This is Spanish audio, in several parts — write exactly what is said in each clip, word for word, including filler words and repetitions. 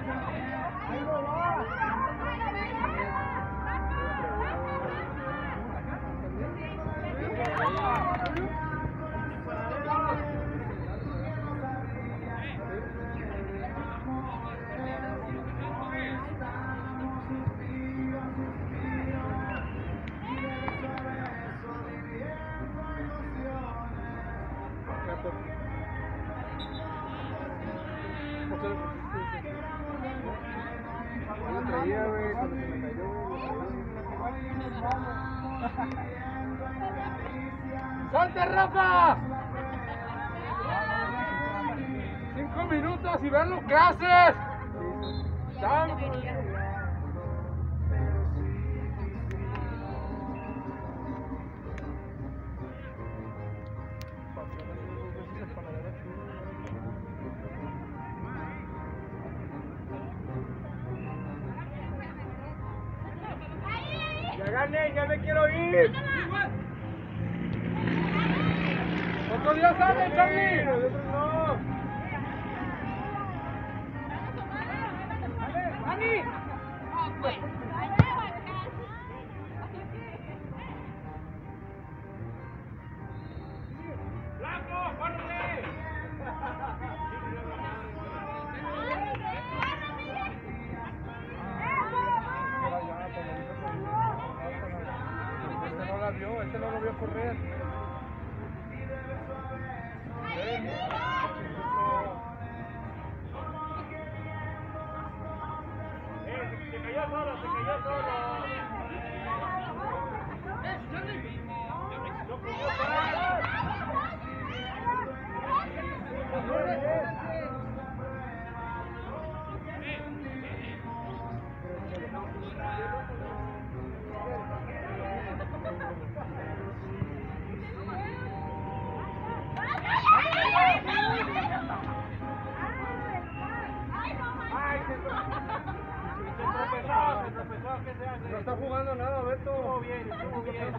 ¡Salte, Rafa! Cinco minutos y ver lo que haces. ¡Ya gané! ¡Ya me quiero ir! ¡Otro día sale, Charlie! ¡Nosotros no! ¡Dani! ¡Blanco, córrele! Este no la vio, este no lo vio correr. Se cayó solo, se cayó solo. No está jugando nada, Beto. Estuvo bien, estuvo bien.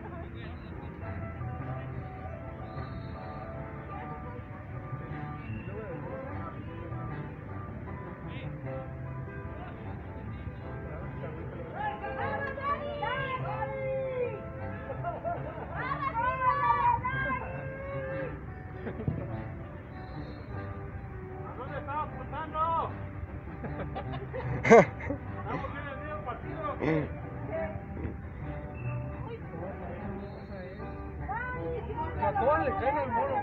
¿A dónde estabas apuntando? Vamos en el medio partido. A todas le caen al mono.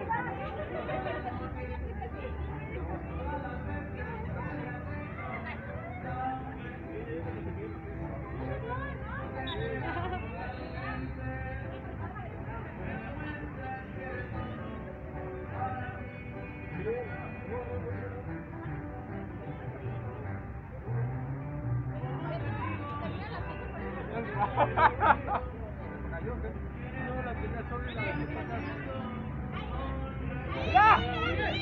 Cayó, ¿qué? No, la tenía sola y la dejé pasar. ¡Ya! ¡Mira,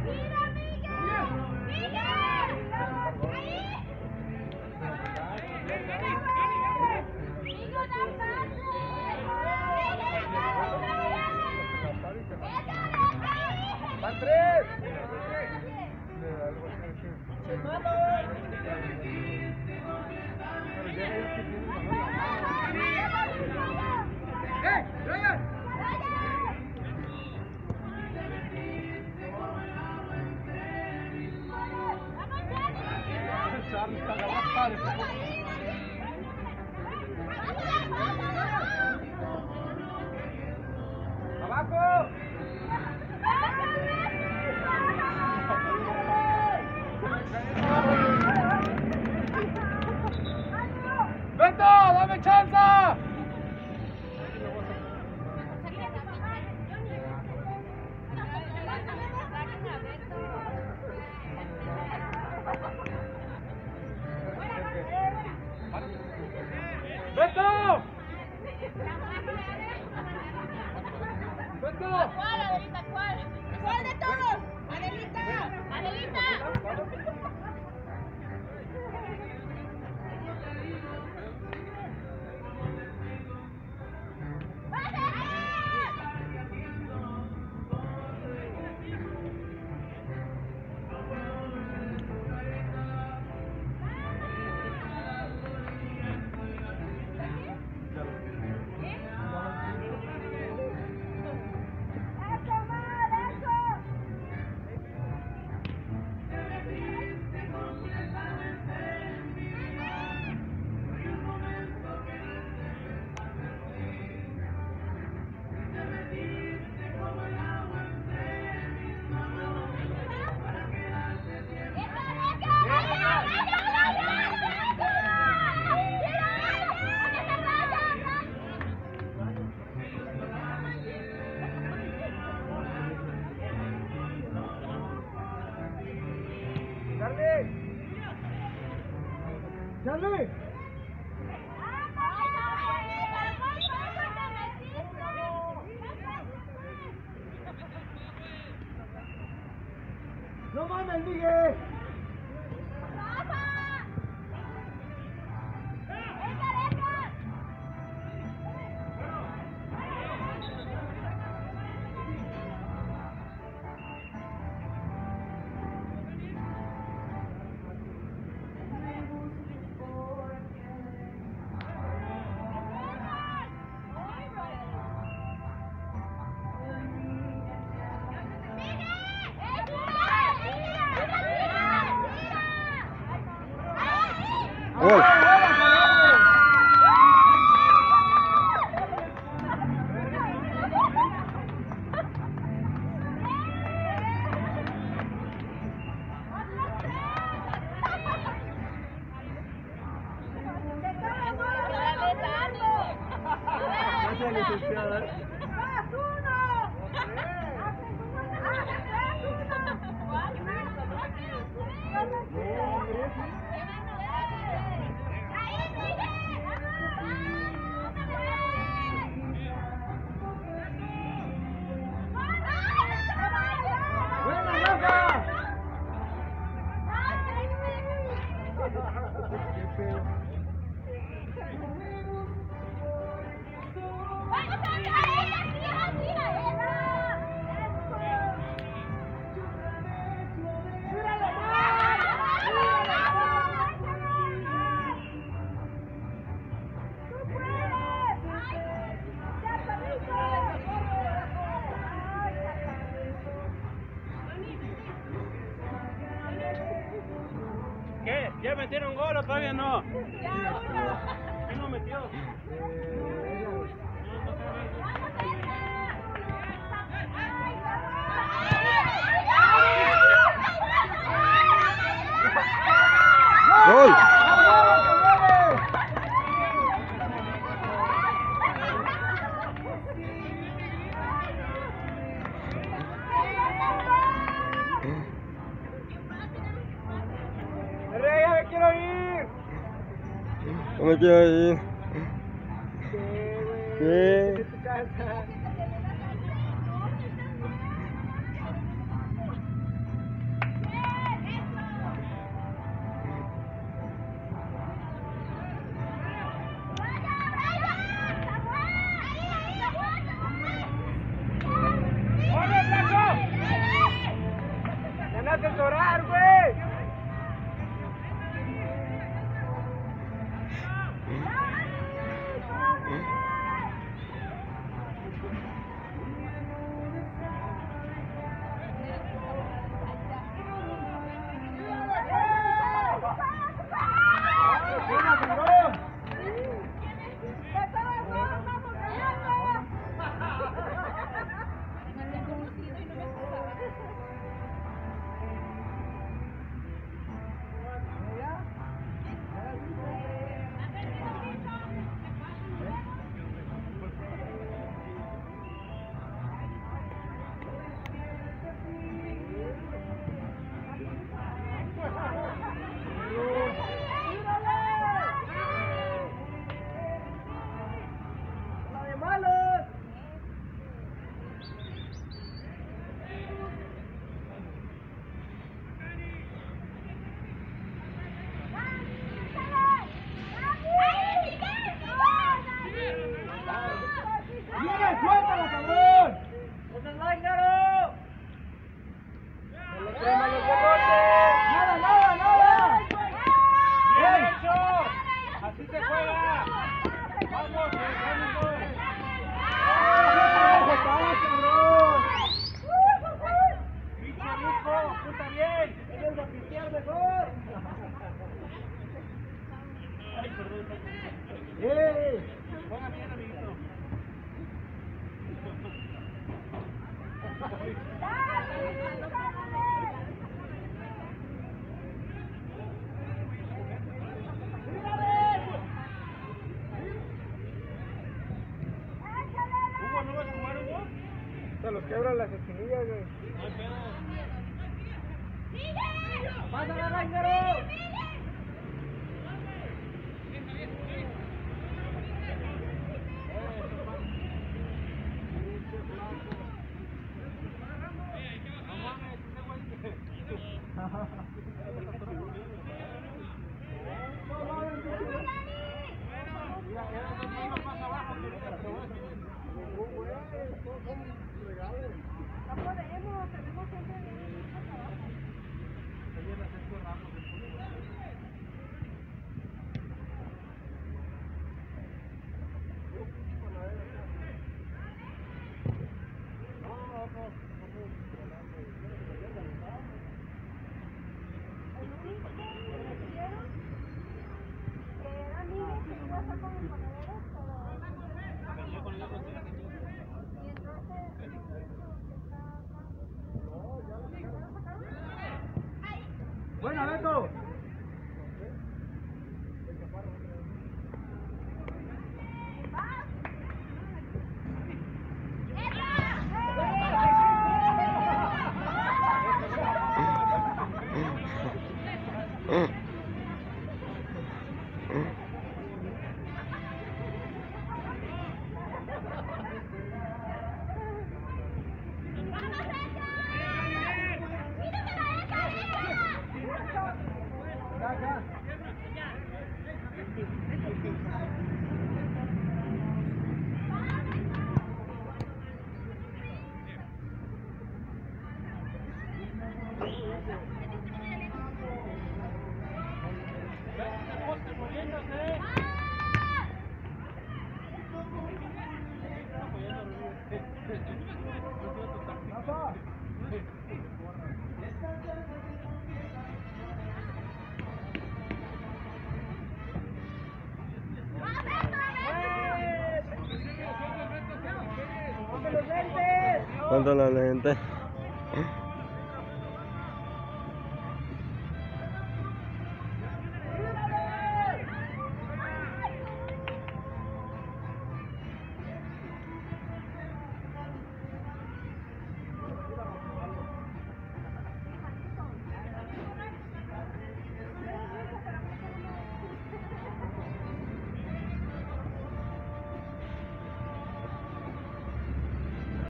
¡van tres! ¡Eh! ¡Ryan! Charlie está agarrado. ¡Abajo! ¡Beto! ¡Dame chance! Charlie. No mames, Miguel. Gol. Gracias, licenciada. ¿Qué? ¿Ya metieron gol o todavía no? ¿Quién no metió? Gol. ¡Ya me quiero ir! No me quiero ir. ¿Qué? ¿Qué? Tu casa. ¡Vamos, Blanco! ¡Ganaste el orar, güey! ¡Suéltala, cabrón! ¡Es el Lainaro! ¡Se le creman los botones! ¡Nada, nada, nada! ¡Bien hecho! ¡Así se juega! ¡Vamos, que dejamos gol! ¡Pinche Risco! ¡Punta bien! ¡Deben de pistear mejor! ¡Ay, perdón! ¡Eh! ¡Juega bien, amiguito! Hugo, ¿no vas a jugar, Hugo? Se los quebran las esquinillas, güey. No hay pedo. Pásala, Lángaro. No podemos, tenemos gente de trabajo. El único que me dijeron que era niño que iba a estar con el panadero, pero... Y entonces... Buena, Beto. Ponte los lentes.